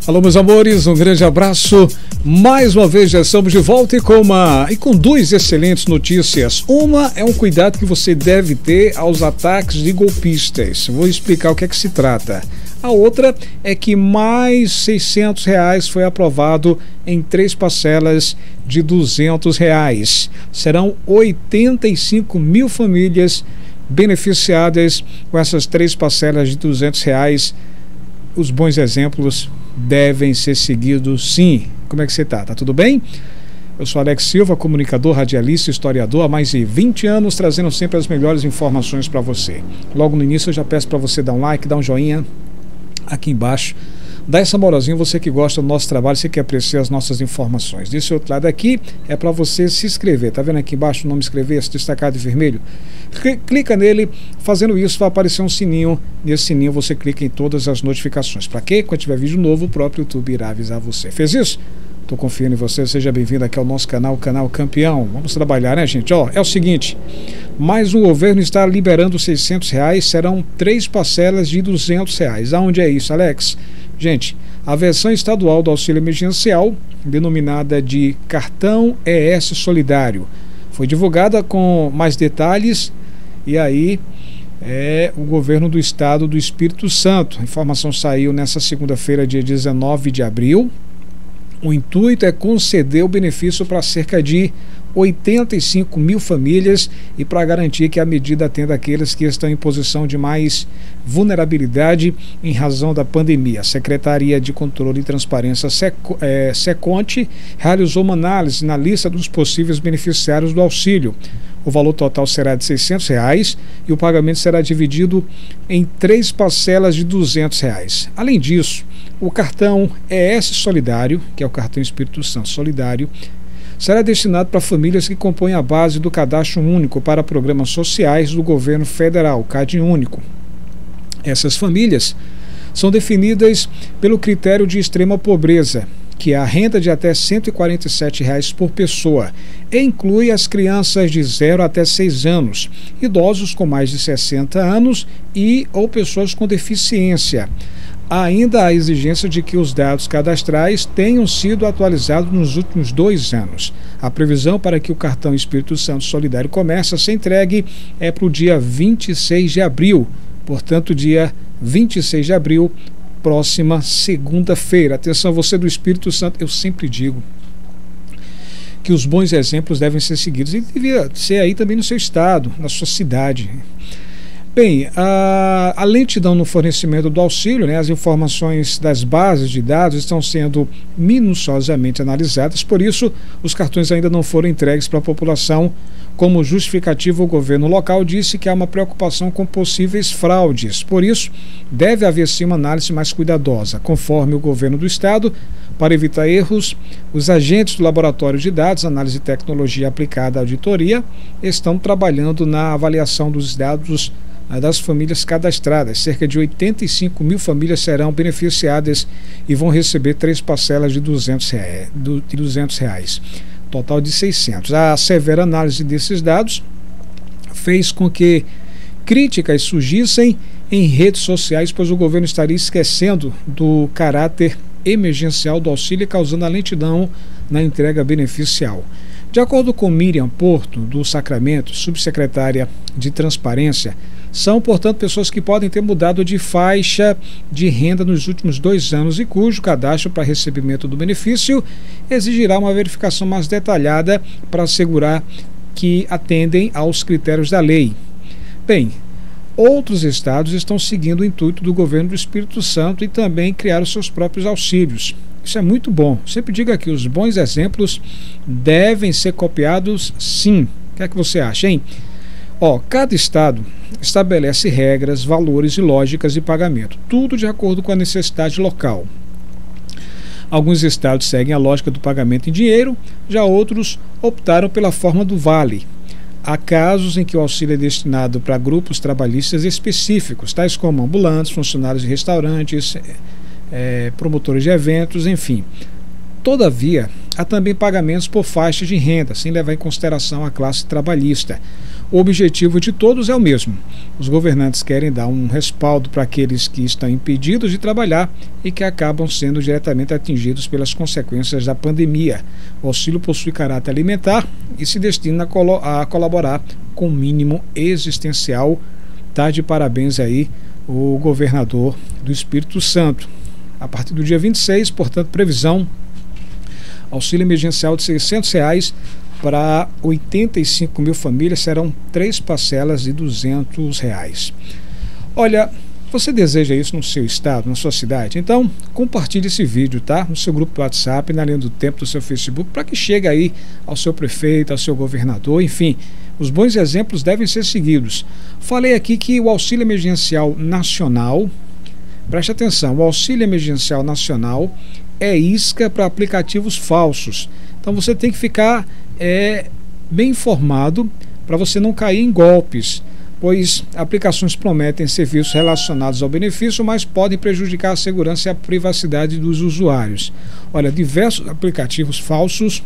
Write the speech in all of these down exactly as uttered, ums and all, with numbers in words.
Alô, meus amores, um grande abraço. Mais uma vez já estamos de volta e com, uma, e com duas excelentes notícias. Uma é um cuidado que você deve ter aos ataques de golpistas. Vou explicar o que é que se trata. A outra é que mais seiscentos reais foi aprovado em três parcelas de duzentos reais. Serão oitenta e cinco mil famílias beneficiadas com essas três parcelas de duzentos reais. Os bons exemplos devem ser seguidos, sim. Como é que você tá? Tá tudo bem? Eu sou Alex Silva, comunicador, radialista, historiador há mais de vinte anos, trazendo sempre as melhores informações para você. Logo no início eu já peço para você dar um like, dar um joinha aqui embaixo. Dá essa moralzinha, você que gosta do nosso trabalho, você que aprecia as nossas informações. Desse outro lado aqui é para você se inscrever. Tá vendo aqui embaixo o nome inscrever-se destacado em vermelho? Clica nele, fazendo isso vai aparecer um sininho. Nesse sininho você clica em todas as notificações. Para quê? Quando tiver vídeo novo, o próprio YouTube irá avisar você. Fez isso? Tô confiando em você, seja bem-vindo aqui ao nosso canal, o canal Campeão. Vamos trabalhar, né, gente? Ó, é o seguinte, mais um governo está liberando seiscentos reais, serão três parcelas de duzentos reais. Aonde é isso, Alex? Gente, a versão estadual do auxílio emergencial, denominada de Cartão E S Solidário, foi divulgada com mais detalhes e aí é o governo do estado do Espírito Santo. A informação saiu nessa segunda-feira, dia dezenove de abril. O intuito é conceder o benefício para cerca de oitenta e cinco mil famílias e para garantir que a medida atenda aqueles que estão em posição de mais vulnerabilidade em razão da pandemia. A Secretaria de Controle e Transparência, SECONT, realizou uma análise na lista dos possíveis beneficiários do auxílio. O valor total será de seiscentos reais e o pagamento será dividido em três parcelas de duzentos reais. Além disso, o cartão E S Solidário, que é o cartão Espírito Santo Solidário, será destinado para famílias que compõem a base do Cadastro Único para Programas Sociais do Governo Federal, CadÚnico. Essas famílias são definidas pelo critério de extrema pobreza, que é a renda de até cento e quarenta e sete reais por pessoa, e inclui as crianças de zero até seis anos, idosos com mais de sessenta anos e ou pessoas com deficiência. Há ainda a exigência de que os dados cadastrais tenham sido atualizados nos últimos dois anos. A previsão para que o cartão Espírito Santo Solidário comece a ser entregue é para o dia vinte e seis de abril, portanto, dia vinte e seis de abril, próxima segunda-feira. Atenção, você do Espírito Santo, eu sempre digo que os bons exemplos devem ser seguidos e devia ser aí também no seu estado, na sua cidade. Bem, a, a lentidão no fornecimento do auxílio, né, as informações das bases de dados estão sendo minuciosamente analisadas, por isso os cartões ainda não foram entregues para a população. Como justificativa, o governo local disse que há uma preocupação com possíveis fraudes, por isso deve haver sim uma análise mais cuidadosa. Conforme o governo do estado, para evitar erros, os agentes do laboratório de dados, análise e tecnologia aplicada à auditoria, estão trabalhando na avaliação dos dados das famílias cadastradas. Cerca de oitenta e cinco mil famílias serão beneficiadas e vão receber três parcelas de duzentos reais, total de seiscentos. A severa análise desses dados fez com que críticas surgissem em redes sociais, pois o governo estaria esquecendo do caráter emergencial do auxílio, causando a lentidão na entrega beneficial. De acordo com Miriam Porto, do Sacramento, subsecretária de Transparência, são, portanto, pessoas que podem ter mudado de faixa de renda nos últimos dois anos e cujo cadastro para recebimento do benefício exigirá uma verificação mais detalhada para assegurar que atendem aos critérios da lei. Bem, outros estados estão seguindo o intuito do governo do Espírito Santo e também criaram seus próprios auxílios. Isso é muito bom. Sempre digo aqui, os bons exemplos devem ser copiados, sim. O que é que você acha, hein? Ó, cada estado estabelece regras, valores e lógicas de pagamento, tudo de acordo com a necessidade local. Alguns estados seguem a lógica do pagamento em dinheiro, já outros optaram pela forma do vale. Há casos em que o auxílio é destinado para grupos trabalhistas específicos, tais como ambulantes, funcionários de restaurantes, é, promotores de eventos, enfim. Todavia, há também pagamentos por faixa de renda, sem levar em consideração a classe trabalhista. O objetivo de todos é o mesmo. Os governantes querem dar um respaldo para aqueles que estão impedidos de trabalhar e que acabam sendo diretamente atingidos pelas consequências da pandemia. O auxílio possui caráter alimentar e se destina a, colo a colaborar com o mínimo existencial. Tá de parabéns aí o governador do Espírito Santo. A partir do dia vinte e seis, portanto, previsão, auxílio emergencial de seiscentos reais para oitenta e cinco mil famílias, serão três parcelas de duzentos reais. Olha, você deseja isso no seu estado, na sua cidade? Então, compartilhe esse vídeo, tá? No seu grupo do WhatsApp, na linha do tempo do seu Facebook, para que chegue aí ao seu prefeito, ao seu governador, enfim. Os bons exemplos devem ser seguidos. Falei aqui que o auxílio emergencial nacional, preste atenção, o auxílio emergencial nacional é isca para aplicativos falsos. Então você tem que ficar é, bem informado para você não cair em golpes, pois aplicações prometem serviços relacionados ao benefício, mas podem prejudicar a segurança e a privacidade dos usuários. Olha, diversos aplicativos falsos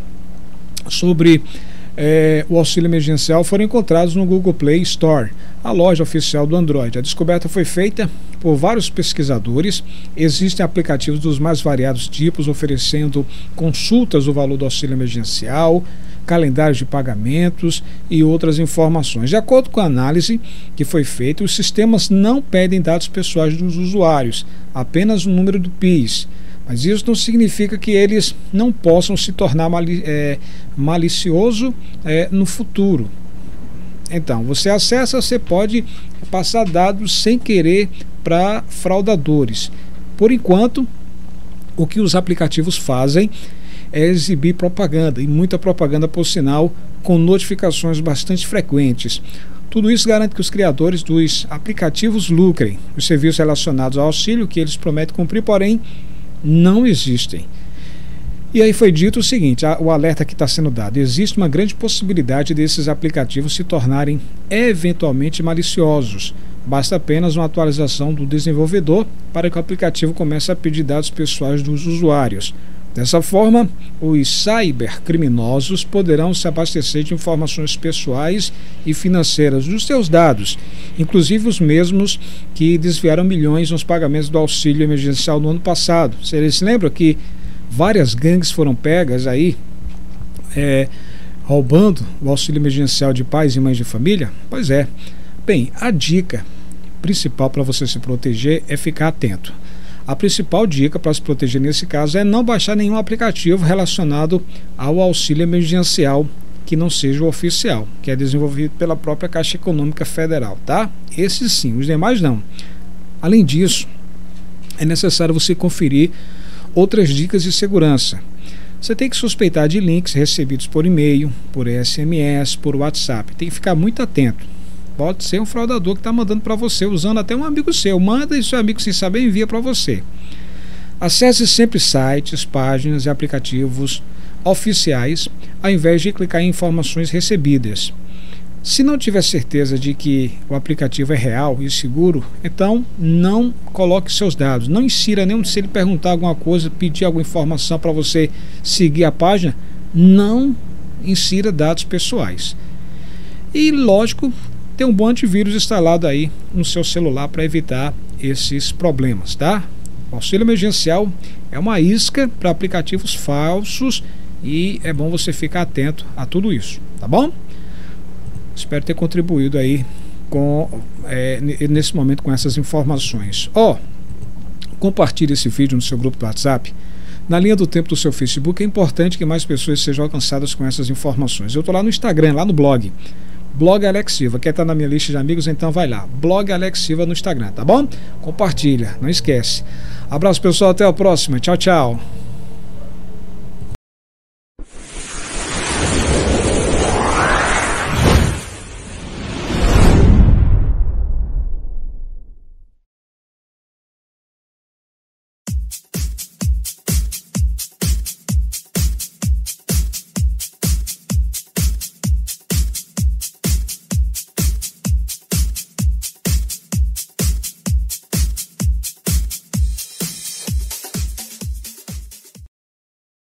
sobre É, o auxílio emergencial foram encontrados no Google Play Store, a loja oficial do Android. A descoberta foi feita por vários pesquisadores. Existem aplicativos dos mais variados tipos, oferecendo consultas do valor do auxílio emergencial, calendários de pagamentos e outras informações. De acordo com a análise que foi feita, os sistemas não pedem dados pessoais dos usuários, apenas o número do P I S. Mas isso não significa que eles não possam se tornar mali é, malicioso é, no futuro. Então, você acessa, você pode passar dados sem querer para fraudadores. Por enquanto, o que os aplicativos fazem é exibir propaganda, e muita propaganda, por sinal, com notificações bastante frequentes. Tudo isso garante que os criadores dos aplicativos lucrem. Os serviços relacionados ao auxílio que eles prometem cumprir, porém, não existem. E aí foi dito o seguinte, a, o alerta que está sendo dado: existe uma grande possibilidade desses aplicativos se tornarem eventualmente maliciosos. Basta apenas uma atualização do desenvolvedor para que o aplicativo comece a pedir dados pessoais dos usuários. Dessa forma, os cybercriminosos poderão se abastecer de informações pessoais e financeiras dos seus dados, inclusive os mesmos que desviaram milhões nos pagamentos do auxílio emergencial no ano passado. Vocês se lembram que várias gangues foram pegas aí, é, roubando o auxílio emergencial de pais e mães de família? Pois é. Bem, a dica principal para você se proteger é ficar atento. A principal dica para se proteger nesse caso é não baixar nenhum aplicativo relacionado ao auxílio emergencial que não seja o oficial, que é desenvolvido pela própria Caixa Econômica Federal, tá? Esses sim, os demais não. Além disso, é necessário você conferir outras dicas de segurança. Você tem que suspeitar de links recebidos por e-mail, por S M S, por WhatsApp. Tem que ficar muito atento. Pode ser um fraudador que está mandando para você, usando até um amigo seu. Manda e seu amigo, sem saber, envia para você. Acesse sempre sites, páginas e aplicativos oficiais, ao invés de clicar em informações recebidas. Se não tiver certeza de que o aplicativo é real e seguro, então não coloque seus dados. Não insira nenhum. Se ele perguntar alguma coisa, pedir alguma informação para você seguir a página, não insira dados pessoais. E, lógico, ter um bom antivírus instalado aí no seu celular para evitar esses problemas, tá? O auxílio emergencial é uma isca para aplicativos falsos e é bom você ficar atento a tudo isso, tá bom? Espero ter contribuído aí com, é, nesse momento com essas informações. Ó, oh, compartilhe esse vídeo no seu grupo do WhatsApp, na linha do tempo do seu Facebook. É importante que mais pessoas sejam alcançadas com essas informações. Eu estou lá no Instagram, lá no blog. Blog Alex Silva, quer estar na minha lista de amigos? Então vai lá, Blog Alex Silva no Instagram, tá bom? Compartilha, não esquece. Abraço pessoal, até a próxima, tchau, tchau.